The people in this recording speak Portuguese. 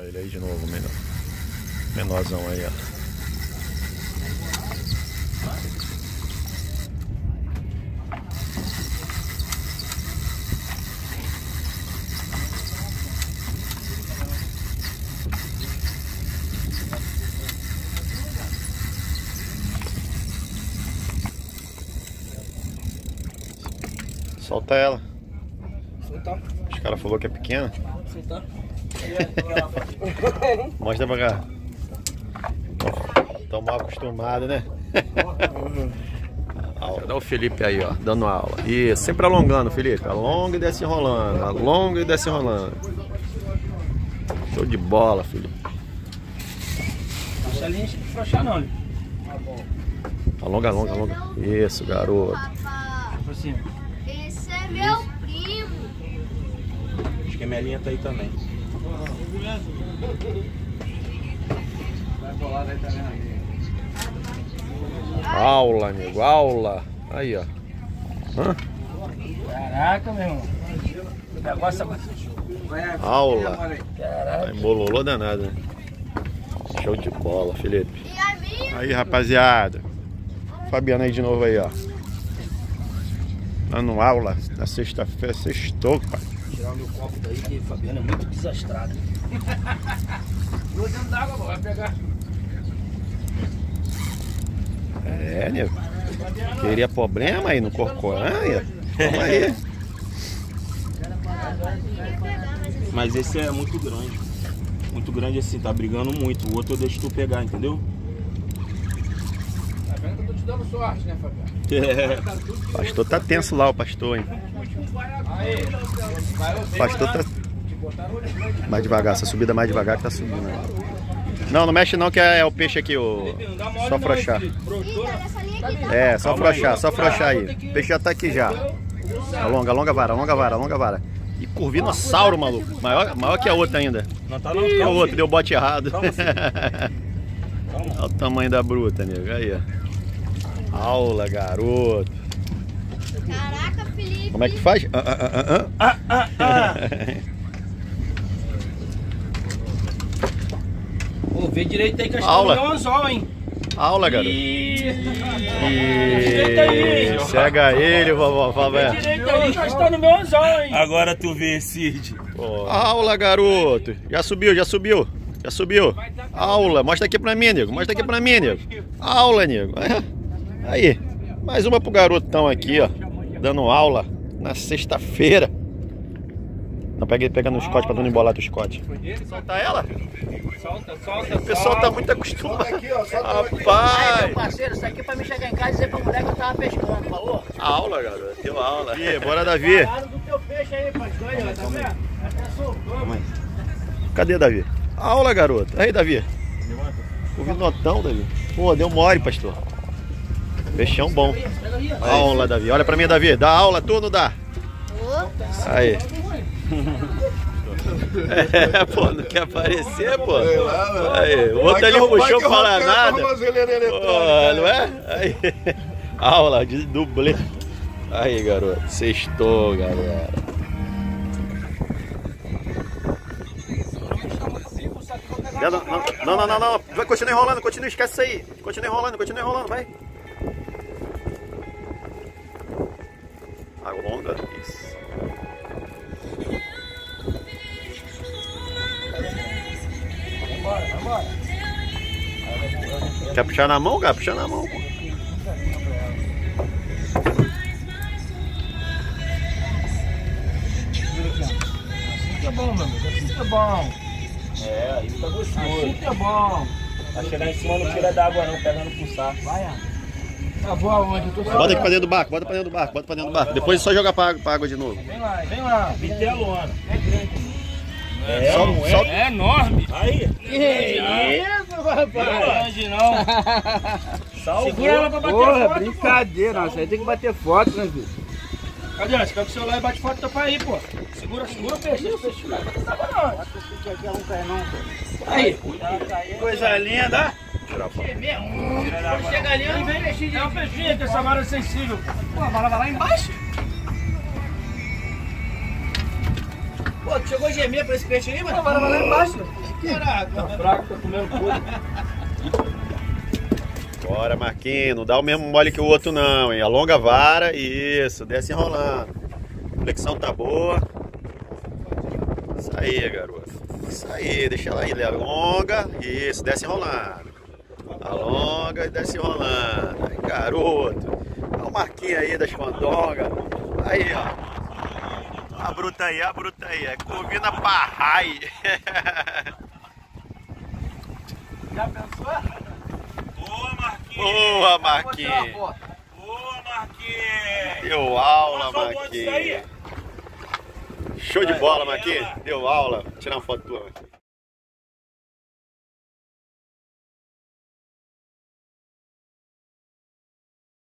Olha ele aí de novo, menor. Menorzão aí, ó. Solta ela. Soltar. Os caras falaram que é pequena. Soltar. Mostra pra cá. Tão mal acostumado, né? Olha o Felipe aí, ó, dando aula. Isso, sempre alongando, Felipe. Alonga e desce enrolando. Alonga e desce enrolando. Show de bola, Felipe. Deixa a linha frouxar não, né? Alonga, alonga, alonga. Isso, garoto. Por cima. Esse é meu primo. Acho que a minha linha tá aí também. Vai bolar daí também. Aula, amigo, aula. Aí, ó. Hã? Caraca, meu irmão. O negócio Aula. Caraca. Embololou danado, né? Show de bola, Felipe. E a minha? Aí, rapaziada. Fabiano aí de novo aí, ó. Dando aula na sexta-feira. Sextou, pai. Tirar o meu copo daí, que o Fabiano é muito desastrado. Não dentro d'água, vai pegar. É, nego. Queria problema aí no Corcoranha? Toma aí. Mas esse é muito grande. Muito grande assim, tá brigando muito. O outro eu deixo tu pegar, entendeu? Tá vendo que eu tô te dando sorte, né, Fabiano? O pastor tá tenso lá, o pastor, hein? O pastor tá mais devagar, essa subida mais devagar que tá subindo. Né? Não, não mexe não, que é o peixe aqui, só afrouxar. É, só afrouxar, só afrouxar aí. O peixe já tá aqui já. Alonga, alonga a vara, alonga a vara, alonga a vara. E curvinossauro, maluco. Maior que a outra ainda. Não tá não, E o outro deu bote errado. Calma, Olha o tamanho da bruta, amigo. Aí, ó. Aula, garoto. Caraca, Felipe. Como é que faz? Pô, vê direito aí que eu estou Aula. no meu anzol, hein? Aula, garoto. Direito aí. Cega ele, vovó. Vê direito aí que eu estou no meu anzol, hein? Agora tu vê, Cid. Aula, garoto. Já subiu, já subiu. Já subiu. Aula. Mostra aqui pra mim, nego. Mostra aqui pra mim, nego. Aula, nego. Aí. Mais uma pro garotão aqui, ó. Dando aula na sexta-feira. Não, pega no Scott pra não embolar do Scott. Solta ela? Solta, solta. O pessoal tá muito acostumado. Aqui, ó, só Aí, Rapaz. meu parceiro, isso aqui é pra mim chegar em casa e dizer pra mulher que eu tava pescando, falou? Aula, garoto. Deu aula. Ih, bora, Davi. Falaram do teu peixe aí, pastor, aí, ó, tá vendo? Até soltou. Cadê, Davi? Aula, garoto. Aí, Davi. O vinotão, Davi. Pô, deu mole, pastor. Peixão bom. Aula, Davi. Olha pra mim, Davi. Dá aula, tu não dá? Aí. É, pô, não quer aparecer, pô. Aí, o outro ali puxou pra falar nada. Pô, não é? Aí. Aula de dublê. Aí, garoto. Sextou, galera. Não. Vai, continua enrolando, continua, esquece isso aí. Continua enrolando, vai. Alonga. Isso. Vambora. Quer puxar na mão, cara? Puxa na mão, pô. Assim que é bom, meu amigo. Assim que é bom. É, aí fica gostoso. Assim que é bom. Vai chegar em cima, não tira d'água não, pegando pro saco. Vai, tá bom aonde? Bota aqui pra dentro do barco, bota pra dentro do barco. Depois é só jogar pra água de novo. Vem lá. Bitelona. É grande. É enorme. Aí. Que isso, rapaz? Não é grande não. Salvou. Segura ela pra bater Porra, foto, brincadeira, nossa, aí tem que bater foto, né, filho? Pô. Cadê? Você pega o celular e bate foto do teu pai aí, pô. Segura o peixe. Deixa o peixe ficar. Aí. Coisa linda. Tirar a foto. Chega ali, não vem peixinho. É um peixinho, que essa vara é sensível. Pô, a vara vai lá embaixo. Pô, Pô, tu chegou a gemer pra esse peixe aí, mano? Vai lá embaixo. Caraca. Tá fraco, tá comendo podre. Bora, Marquinhos, não dá o mesmo mole que o outro não, hein? Alonga a vara, isso, desce enrolando. A flexão tá boa. Isso aí, garoto. Isso aí, deixa ela aí, ele alonga, isso, desce enrolando. Alonga e desce enrolando. Aí, garoto. Olha o Marquinhos aí das condongas. Aí, ó. A bruta aí, é Corvina Parrai. Já pensou? Boa, Marquinhos. Boa, Marquinhos. Boa, Marquinhos. Deu aula, Passou o bonde disso aí? Marquinhos. Show de bola, Marquinhos. Deu aula. Vou tirar uma foto tua.